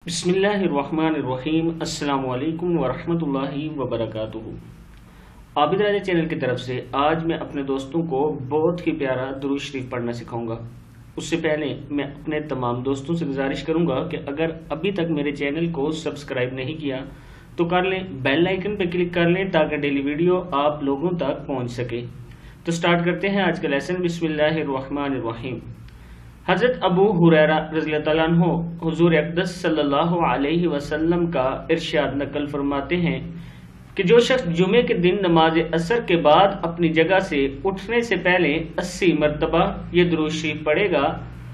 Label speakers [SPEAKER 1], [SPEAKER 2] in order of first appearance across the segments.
[SPEAKER 1] بسم اللہ الرحمن الرحیم۔ السلام علیکم ورحمۃ اللہ وبرکاتہ۔ عابد راجہ چینل کی طرف سے آج میں اپنے دوستوں کو بہت ہی پیارا درود شریف پڑھنا سکھاؤں گا۔ اس سے پہلے میں اپنے تمام دوستوں سے گزارش کروں گا کہ اگر ابھی تک میرے چینل کو سبسکرائب نہیں کیا تو کر لیں، بیل آئیکن پہ کلک کر لیں تاکہ ڈیلی ویڈیو آپ لوگوں تک پہنچ سکے۔ تو سٹارٹ کرتے ہیں آج کا لیسن۔ بسم اللہ الرحمن الرحیم۔ حضرت ابو ہریرہ رضی اللہ عنہ حضور اقدس صلی اللہ علیہ وسلم کا ارشاد نقل فرماتے ہیں کہ جو شخص جمعے کے دن نماز عصر کے بعد اپنی جگہ سے اٹھنے سے پہلے 80 مرتبہ یہ درود شریف پڑھے گا،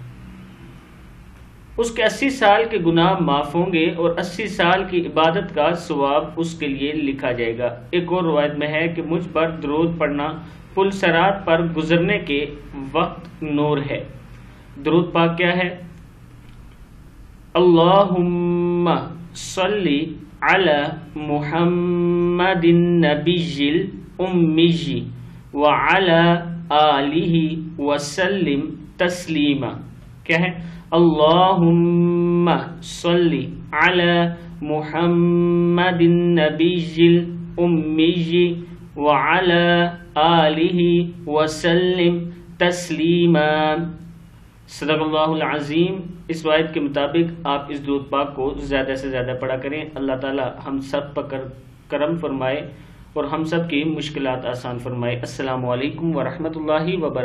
[SPEAKER 1] اس کے 80 سال کے گناہ معاف ہوں گے اور 80 سال کی عبادت کا ثواب اس کے لیے لکھا جائے گا۔ ایک اور روایت میں ہے کہ مجھ پر درود پڑھنا پل صراط پر گزرنے کے وقت نور ہے۔ درود پاک کیا ہے؟ اللہم صلی علی محمد النبی الامی وعلی آلہ وسلم تسلیما۔ کیا ہے؟ اللہم صلی علی محمد النبی الامی وعلی آلہ وسلم تسلیما۔ صدق اللہ العظیم۔ اس روایت کے مطابق آپ اس درود پاک کو زیادہ سے زیادہ پڑھا کریں۔ اللہ تعالی ہم سب پر کرم فرمائے اور ہم سب کی مشکلات آسان فرمائے۔ السلام علیکم ورحمۃ اللہ وبرکاتہ۔